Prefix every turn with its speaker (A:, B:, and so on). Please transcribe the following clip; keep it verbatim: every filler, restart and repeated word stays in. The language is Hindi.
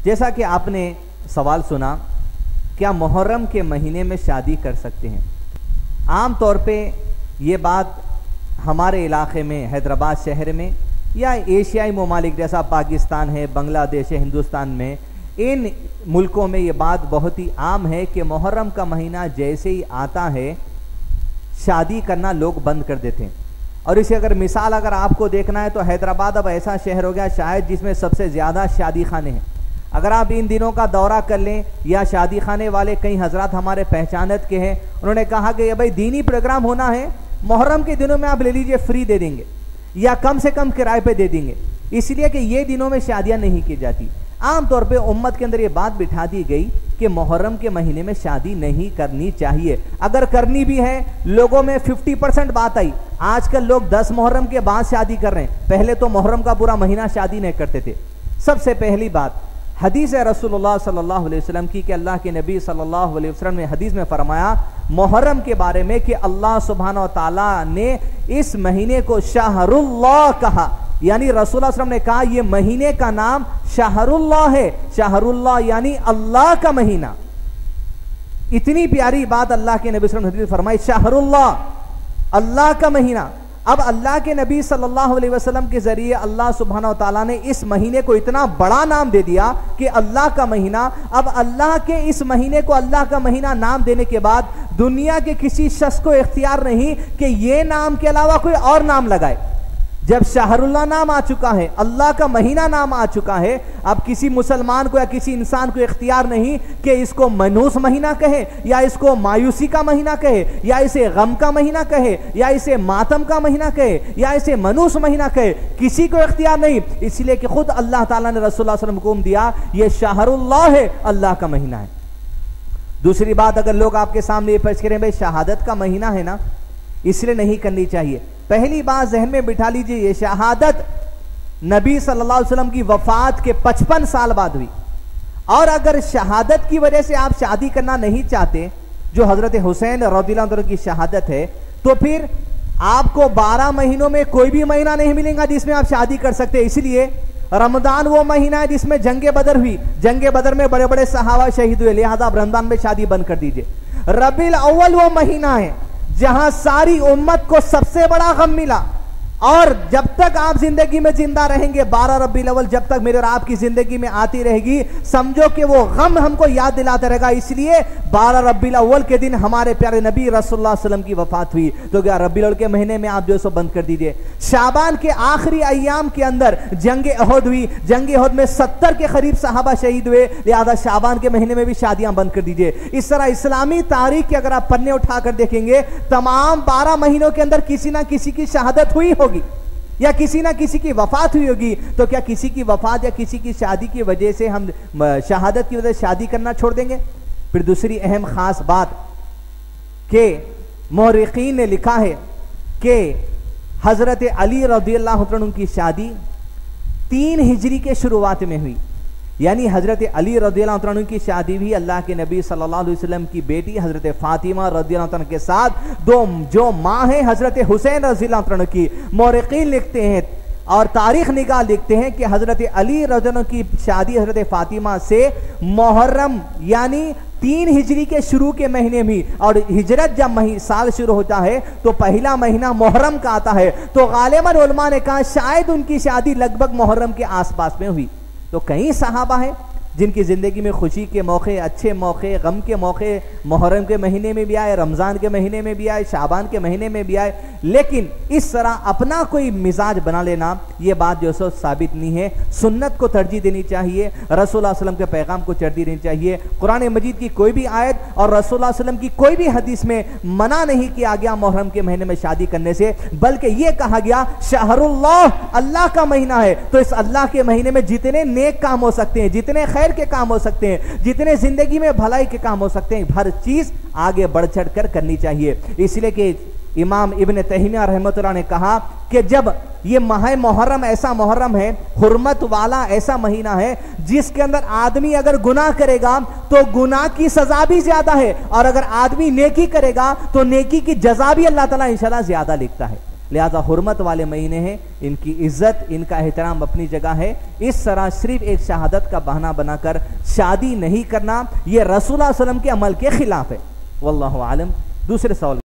A: जैसा कि आपने सवाल सुना, क्या मुहर्रम के महीने में शादी कर सकते हैं? आम तौर पे ये बात हमारे इलाके में, हैदराबाद शहर में या एशियाई ममालिक जैसा पाकिस्तान है, बांग्लादेश है, हिंदुस्तान में, इन मुल्कों में ये बात बहुत ही आम है कि मुहर्रम का महीना जैसे ही आता है शादी करना लोग बंद कर देते हैं। और इसे अगर मिसाल अगर आपको देखना है तो हैदराबाद अब ऐसा शहर हो गया शायद जिसमें सबसे ज़्यादा शादी खाने हैं। अगर आप इन दिनों का दौरा कर लें या शादी खाने वाले कई हजरात हमारे पहचानत के हैं, उन्होंने कहा कि ये भाई दीनी प्रोग्राम होना है, मुहर्रम के दिनों में आप ले लीजिए, फ्री दे देंगे या कम से कम किराए पे दे देंगे, इसलिए कि ये दिनों में शादियां नहीं की जाती। आमतौर पे उम्मत के अंदर ये बात बिठा दी गई कि मुहर्रम के महीने में शादी नहीं करनी चाहिए। अगर करनी भी है, लोगों में पचास परसेंट बात आई। आजकल लोग दस मुहर्रम के बाद शादी कर रहे हैं, पहले तो मुहर्रम का पूरा महीना शादी नहीं करते थे। सबसे पहली बात हदीस है रसूलुल्लाह सल्लल्लाहु अलैहि वसल्लम की कि अल्लाह के नबी सल्लल्लाहु अलैहि वसल्लम ने हदीस में फरमाया मुहर्रम के बारे में कि अल्लाह सुब्हानहू व तआला ने इस महीने को शाहरुल्लाह कहा, यानी रसूलुल्लाह सल्लल्लाहु अलैहि वसल्लम ने कहा यह महीने का नाम शाहरुल्लाह है। शाहरुल्लाह यानी अल्लाह का महीना। इतनी प्यारी बात अल्लाह के नबी सल्लल्लाहु अलैहि वसल्लम ने फरमाई, शाहरुल्लाह, अल्लाह का महीना। अब अल्लाह के नबी सल्लल्लाहु अलैहि वसल्लम के जरिए अल्लाह सुब्हानहू व तआला ने इस महीने को इतना बड़ा नाम दे दिया कि अल्लाह का महीना। अब अल्लाह के इस महीने को अल्लाह का महीना नाम देने के बाद दुनिया के किसी शख्स को इख्तियार नहीं कि ये नाम के अलावा कोई और नाम लगाए। जब शाहरुल्लाह नाम आ चुका है, अल्लाह का महीना नाम आ चुका है, अब किसी मुसलमान को या किसी इंसान को इख्तियार नहीं कि इसको मनूस महीना कहे या इसको मायूसी का महीना कहे या इसे गम का महीना कहे या इसे मातम का महीना कहे या इसे मनूस महीना कहे, किसी को इख्तियार नहीं। इसलिए कि खुद अल्लाह ताला ने रसूलुल्लाह सल्लल्लाहु अलैहि वसल्लम को हुक्म दिया यह शाहरुल्लाह है, अल्लाह का महीना है। दूसरी बात, अगर लोग आपके सामने ये पेश करें भाई शहादत का महीना है ना, इसलिए नहीं करनी चाहिए। पहली बात जहन में बिठा लीजिए, ये शहादत नबी सल्लल्लाहु अलैहि वसल्लम की वफात के पचपन साल बाद हुई। और अगर शहादत की वजह से आप शादी करना नहीं चाहते, जो हजरत हुसैन रज़ियल्लाहु अन्हु की शहादत है, तो फिर आपको बारह महीनों में कोई भी महीना नहीं मिलेगा जिसमें आप शादी कर सकते। इसलिए रमजान वो महीना है जिसमें जंगे बदर हुई, जंगे बदर में बड़े बड़े सहाबा शहीद हुए, लिहाजा आप रमजान में शादी बंद कर दीजिए। रबीउल अव्वल वो महीना है जहां सारी उम्मत को सबसे बड़ा गम मिला, और जब तक आप जिंदगी में जिंदा रहेंगे, बारह रबीउल अव्वल जब तक मेरे और आपकी जिंदगी में आती रहेगी, समझो कि वो गम हमको याद दिलाता रहेगा। इसलिए बारह रबीउल अव्वल के दिन हमारे प्यारे नबी रसूलुल्लाह सल्लल्लाहु अलैहि वसल्लम की वफात हुई, तो क्या रबीउल अव्वल के महीने में आप जो सो बंद कर दीजिए। शाबान के आखिरी अय्याम के अंदर जंगे अहद हुई, जंगे अहद में सत्तर के करीब सहाबा शहीद हुए, लिहाजा शाबान के महीने में भी शादियां बंद कर दीजिए। इस तरह इस्लामी तारीख के अगर आप पन्ने उठाकर देखेंगे, तमाम बारह महीनों के अंदर किसी ना किसी की शहादत हुई होगी या किसी ना किसी की वफात हुई होगी। तो क्या किसी की वफात या किसी की शादी की वजह से हम शहादत की वजह से शादी करना छोड़ देंगे? फिर दूसरी अहम खास बात कि मुअर्रिखीन ने लिखा है कि हजरत अली रज़ियल्लाहु अन्हु की शादी तीन हिजरी के शुरुआत में हुई, यानी हजरत अली रज़ियल्लाहु अन्हु की शादी भी अल्लाह के नबी सल्लल्लाहु अलैहि वसल्लम की बेटी हजरत फातिमा रज़ियल्लाहु अन्हा के साथ, दो जो माँ है हजरत हुसैन रज़ियल्लाहु अन्हु की। मुअर्रिखीन लिखते हैं और तारीख निगाह लिखते हैं कि हजरत अली रज़ियल्लाहु अन्हु की शादी हजरत फातिमा से मुहर्रम यानी तीन हिजरी के शुरू के महीने में, और हिजरत जब मही साल शुरू होता है तो पहला महीना मुहर्रम का आता है, तो गालिबन उलमा ने कहा शायद उनकी शादी लगभग मुहर्रम के आसपास में हुई। तो कई सहाबा हैं जिनकी ज़िंदगी में खुशी के मौके, अच्छे मौके, गम के मौके मुहर्रम के महीने में भी आए, रमज़ान के महीने में भी आए, शाबान के महीने में भी आए, लेकिन इस तरह अपना कोई मिजाज बना लेना ये बात जो सो साबित नहीं है। सुन्नत को तरजीह देनी चाहिए, रसूलुल्लाह सल्लल्लाहु अलैहि वसल्लम के पैगाम को तरजीह देनी चाहिए। कुरान मजीद की कोई भी आयत और रसूलुल्लाह सल्लल्लाहु अलैहि वसल्लम की कोई भी हदीस में मना नहीं किया गया मुहर्रम के महीने में शादी करने से, बल्कि यह कहा गया शाहरुल्लाह, अल्लाह का महीना है, तो इस अल्लाह के महीने में जितने नेक काम हो सकते हैं, जितने खैर के काम हो सकते हैं, जितने जिंदगी में भलाई के काम हो सकते हैं, हर चीज आगे बढ़ चढ़ कर करनी चाहिए। इसलिए कि इमाम इब्न तैमिया रहमतुल्लाह ने कहा कि जब ये माह मुहर्रम ऐसा मुहर्रम है, हुर्मत वाला ऐसा महीना है जिसके अंदर आदमी अगर गुनाह करेगा तो गुनाह की सजा भी ज्यादा है, और अगर आदमी नेकी करेगा तो नेकी की जजा भी अल्लाह ताला इंशाल्लाह ज्यादा लिखता है। लिहाजा हुर्मत वाले महीने हैं, इनकी इज्जत, इनका एहतराम अपनी जगह है। इस तरह सिर्फ एक शहादत का बहाना बनाकर शादी नहीं करना, यह रसूलुल्लाह सल्लल्लाहु अलैहि वसल्लम के अमल के खिलाफ है। वल्लाहु आलम। दूसरे सवाल।